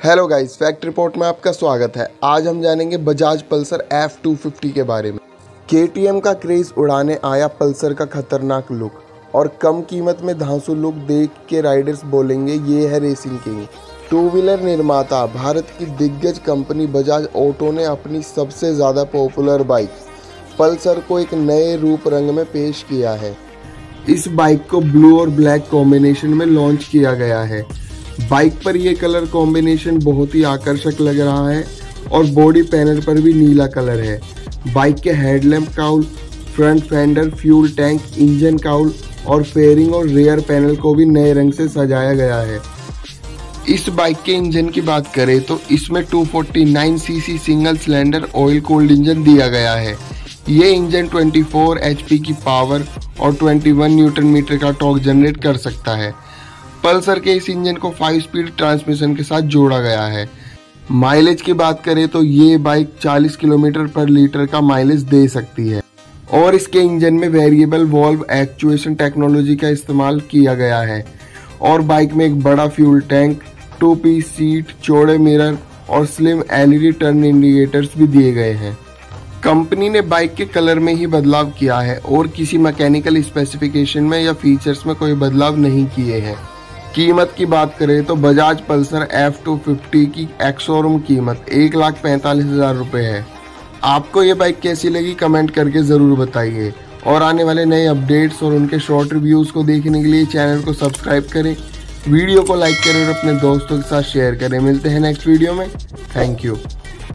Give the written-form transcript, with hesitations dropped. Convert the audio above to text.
Hello guys, fact report में आपका स्वागत है। आज हम जानेंगे बजाज पल्सर F250 के बारे में। KTM का क्रेज उड़ाने आया पल्सर का खतरनाक लुक और कम कीमत में धांसू लुक देख के राइडर्स बोलेंगे ये है रेसिंग किंग। टू व्हीलर निर्माता भारत की दिग्गज कंपनी बजाज ऑटो ने अपनी सबसे ज़्यादा पॉपुलर बाइक पल्सर को एक नए रूप रंग में पेश किया है। इस बाइक को ब्लू और ब्लैक कॉम्बिनेशन में लॉन्च किया गया है। बाइक पर यह कलर कॉम्बिनेशन बहुत ही आकर्षक लग रहा है और बॉडी पैनल पर भी नीला कलर है। बाइक के headlamp cowl, front fender, fuel tank, engine cowl और फेयरिंग और रियर पैनल को भी नए रंग से सजाया गया है। इस बाइक के इंजन की बात करें तो इसमें 249 CC single cylinder oil cooled engine दिया गया है। ये इंजन 24 HP की पावर और 21 न्यूटन मीटर का टॉर्क जनरेट कर सकता है। पल्सर के इस इंजन को 5 स्पीड ट्रांसमिशन के साथ जोड़ा गया है। माइलेज की बात करें तो ये बाइक 40 किलोमीटर पर लीटर का माइलेज दे सकती है और इसके इंजन में वेरिएबल वॉल्व एक्चुएशन टेक्नोलॉजी का इस्तेमाल किया गया है और बाइक में एक बड़ा फ्यूल टैंक, 2 पीस सीट, चौड़े मिरर और स्लिम LED टर्न इंडिकेटर्स भी दिए गए हैं। कंपनी ने बाइक के कलर में ही बदलाव किया है और किसी मैकेनिकल स्पेसिफिकेशन में या फीचर्स में कोई बदलाव नहीं किए हैं। कीमत की बात करें तो बजाज पल्सर F250 की एक्स शोरूम कीमत 1,45,000 रुपये है। आपको ये बाइक कैसी लगी कमेंट करके ज़रूर बताइए और आने वाले नए अपडेट्स और उनके शॉर्ट रिव्यूज़ को देखने के लिए चैनल को सब्सक्राइब करें, वीडियो को लाइक करें और अपने दोस्तों के साथ शेयर करें। मिलते हैं नेक्स्ट वीडियो में। Thank you.